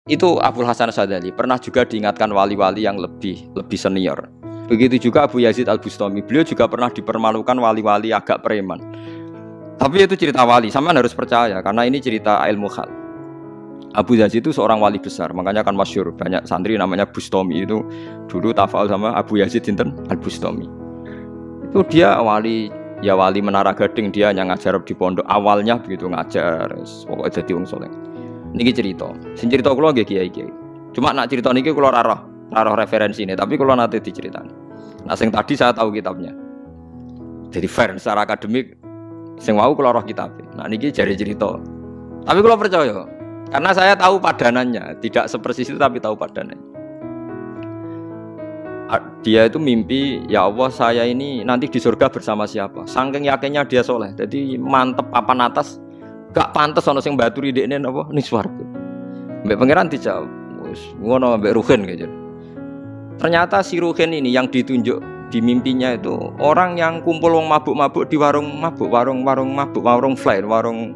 Itu Abul Hasan Asyadzali pernah juga diingatkan wali-wali yang lebih senior. Begitu juga Abu Yazid Al-Bustami, beliau juga pernah dipermalukan wali-wali agak preman. Tapi itu cerita wali, sampean harus percaya karena ini cerita ilmu hal. Abu Yazid itu seorang wali besar, makanya kan masyhur, banyak santri namanya Bustami itu dulu tafal sama Abu Yazid sinten Al-Bustami. Itu dia wali, ya wali Menara Gading, dia yang ngajar di pondok awalnya begitu ngajar, pokoknya jadi wong saleh. Niki cerita, sing cerita kula nggih kiai-kiai. Cuma nak cerita niki kula ora roh referensine, tapi kula nate diceritani. Nah sing tadi saya tahu kitabnya. Jadi fair secara akademik sing wau kula roh kitabnya. Nah niki jare cerita. Tapi kula percaya karena saya tahu padanannya, tidak sepersis itu tapi tahu padanannya. Dia itu mimpi, ya Allah saya ini nanti di surga bersama siapa. Saking yakinnya dia soleh, jadi mantep papan atas. Gak pantes ana sing baturi dekne napa ning swarga. Mbek pangeran dijawab, wis ngono mbek Ruhin gitu. Ternyata si Ruhin ini yang ditunjuk di mimpinya itu orang yang kumpul wong mabuk-mabuk di warung mabuk, warung mabuk, warung fly, warung.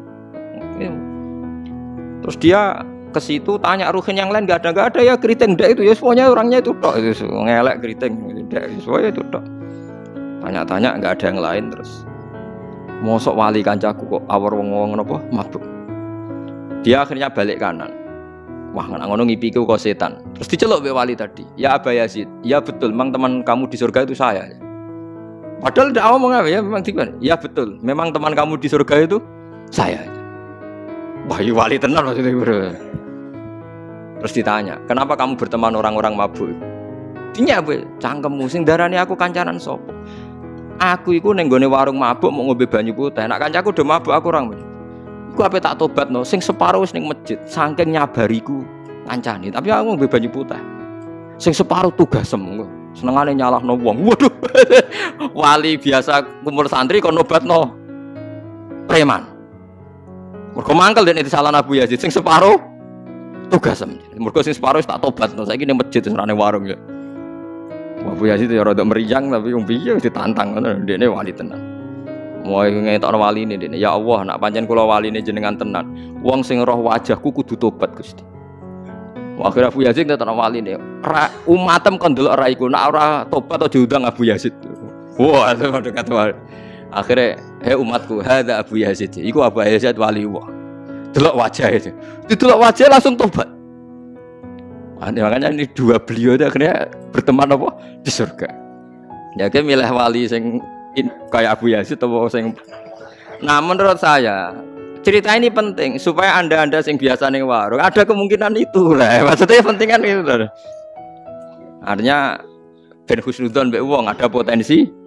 Terus dia ke situ tanya Ruhin yang lain enggak ada ya keriting ndak itu ya semuanya orangnya itu tok itu ngelek keriting ndak semuanya itu tok. Tanya-tanya enggak ada yang lain terus. Mosok wali kancaku kok awor wong-wong napa mabuk. Dia akhirnya balik kanan. Wah, ngono ngipiku kok setan. Terus diceluk mbek wali tadi. Ya Aba Yazid, ya betul, memang teman kamu di surga itu saya. Padahal ndak ngomong apa ya, memang tiba. Ya betul, memang teman kamu di surga itu saya. Wah, wali tenan maksudnya, Bro. Terus ditanya, "Kenapa kamu berteman orang-orang mabuk?" Dinya, "Bu, cangkemmu sing darani aku kancanan sapa?" Aku iku ning gone warung mabuk mau ngombe banyu putih. Nek kancaku do mabuk aku orang. Iku ape tak tobatno sing separuh wis ning masjid saking nyabariku ngancani. Tapi aku ngombe banyu putih. Sing separuh tugasem. Senengane nyalahno wong. Waduh. Wali biasa kumpul santri kon nobatno preman. Mergo mangkel dene disalahno Abu Yazid sing separuh tugasem. Mergo sing separuh wis tak tobatno. Saiki ning masjid senengane warung ya. Abu Yazid ya rada meriang tapi wong piye ditantang ngono ndekne wali tenan. Mau ngetokno waline ndekne. Ya Allah, nak pancen kula waline jenengan tenan. Wong sing roh wajahku kudu tobat Gusti. Akhire Abu Yazid ngetokno waline. Umatem kon delok ra iku, nak ora tobat aja diundang Abu Yazid. Wah, itu dekat wali. Akhire, "Hei umatku, hadza Abu Yazid." Iku Abu Yazid wali Allah. Delok wajah itu. Didelok wajah langsung tobat. Makanya ini dua beliau itu akhirnya berteman apa di surga. Ya kan milih wali sing kayak Abu Yazid atau sing. Nah menurut saya cerita ini penting supaya anda sing biasa ning warung ada kemungkinan itu lah. Maksudnya penting kan itu. Artinya ben husnudzon mbek wong ada potensi